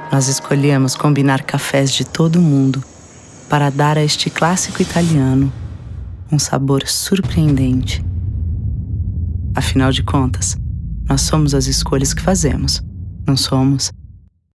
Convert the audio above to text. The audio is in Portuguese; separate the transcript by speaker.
Speaker 1: Nós escolhemos combinar cafés de todo o mundo para dar a este clássico italiano um sabor surpreendente. Afinal de contas, nós somos as escolhas que fazemos, não somos